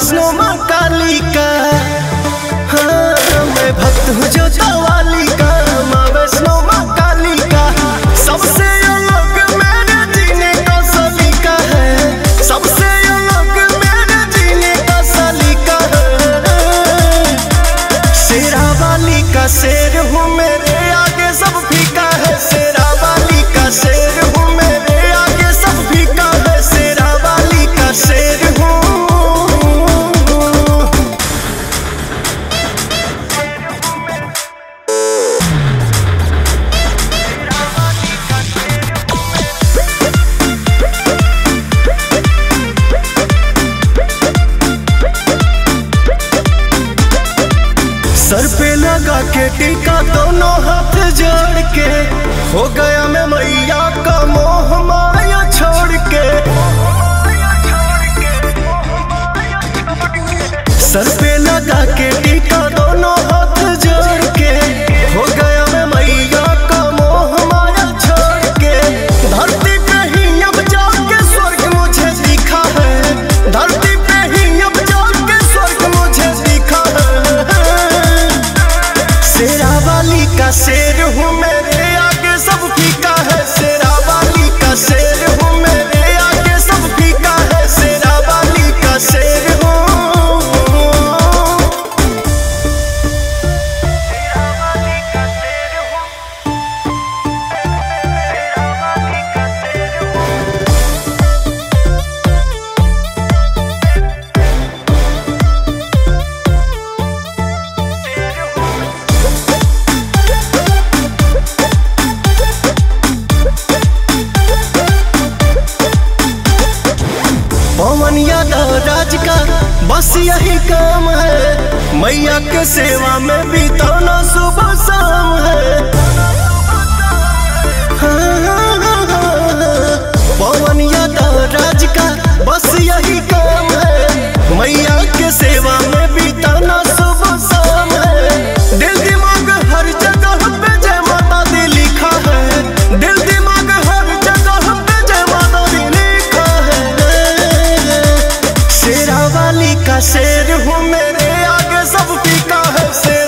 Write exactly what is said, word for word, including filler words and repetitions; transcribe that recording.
वैष्णो माँ काली का। हाँ मैं भक्त हूँ जो वाली का, माँ वैष्णो माँ काली का। सबसे अलग मेरे जीने का सलीका है, सबसे अलग मेरे जीने का सलीका है। शेरा वाली का शेर हूँ मेरे आगे सब फीका है, शेरा वाली का शेर हूँ मेरे आगे सब फीका है, शेरा वाली का शेर हूँ। सर पे लगा के टीका दोनों हाथ जोड़ के, हो गया मैं मैया का मोह माया छोड़ के। सर पे लगा के टीका दोनों हाथ जोड़ के, हो गया मैं मैया का मोह माया छोड़ के। धरती पे ही अब जाके स्वर्ग मुझे दिखा है, धरती पे ही अब जाके स्वर्ग मुझे दिखा है। शेरा वाली का शेर हूँ मेरे आगे सब फीका है, शेरा वाली का शेर हूँ मेरे आगे सब फीका है, शेरा वाली का शेर हूँ। पवन यादव राज का बस यही काम है, मैया के सेवा में बिताना सुबह शाम है। हाँ, हाँ, हाँ, हाँ। पवन यादव राज का बस यही काम है, मैया के सेवा में बिताना सुबह शाम है। दिल दिमाग हर जगह पे जय माता दी लिखा है, दिल दिमाग हर जगह पे जय माता दी लिखा है। शेरा वाली का शेर हूँ मेरे आगे सब फीका है, शेर